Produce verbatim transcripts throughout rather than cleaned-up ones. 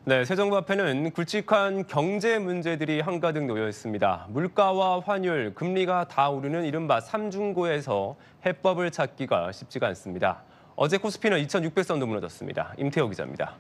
네, 새 정부 앞에는 굵직한 경제 문제들이 한가득 놓여 있습니다. 물가와 환율, 금리가 다 오르는 이른바 삼중고에서 해법을 찾기가 쉽지가 않습니다. 어제 코스피는 이천육백 선도 무너졌습니다. 임태호 기자입니다.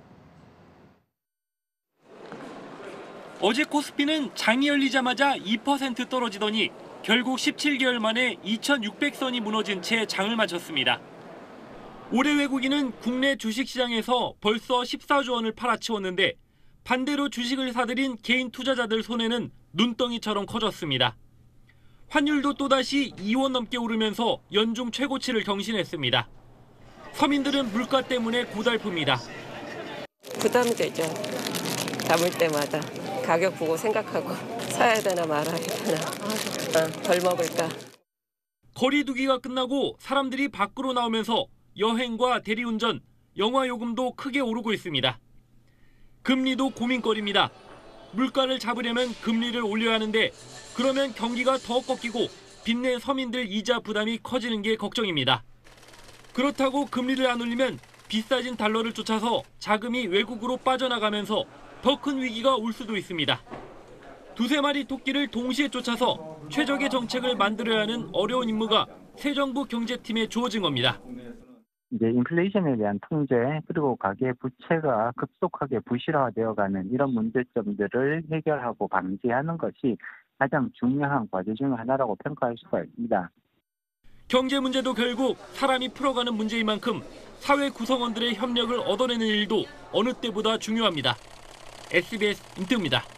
어제 코스피는 장이 열리자마자 이 퍼센트 떨어지더니 결국 십칠 개월 만에 이천육백 선이 무너진 채 장을 마쳤습니다. 올해 외국인은 국내 주식시장에서 벌써 십사조 원을 팔아치웠는데 반대로 주식을 사들인 개인 투자자들 손해는 눈덩이처럼 커졌습니다. 환율도 또다시 이 원 넘게 오르면서 연중 최고치를 경신했습니다. 서민들은 물가 때문에 고달픕니다. 부담되죠. 담을 때마다 가격 보고 생각하고 사야 되나 말아야 되나, 아, 덜 먹을까. 거리두기가 끝나고 사람들이 밖으로 나오면서 여행과 대리운전, 영화 요금도 크게 오르고 있습니다. 금리도 고민거리입니다. 물가를 잡으려면 금리를 올려야 하는데 그러면 경기가 더 꺾이고 빚낸 서민들 이자 부담이 커지는 게 걱정입니다. 그렇다고 금리를 안 올리면 비싸진 달러를 쫓아서 자금이 외국으로 빠져나가면서 더 큰 위기가 올 수도 있습니다. 두세 마리 토끼를 동시에 쫓아서 최적의 정책을 만들어야 하는 어려운 임무가 새 정부 경제팀에 주어진 겁니다. 이제 인플레이션에 대한 통제 그리고 가계 부채가 급속하게 부실화되어가는 이런 문제점들을 해결하고 방지하는 것이 가장 중요한 과제 중 하나라고 평가할 수가 있습니다. 경제 문제도 결국 사람이 풀어가는 문제인 만큼 사회 구성원들의 협력을 얻어내는 일도 어느 때보다 중요합니다. 에스비에스 임태우입니다.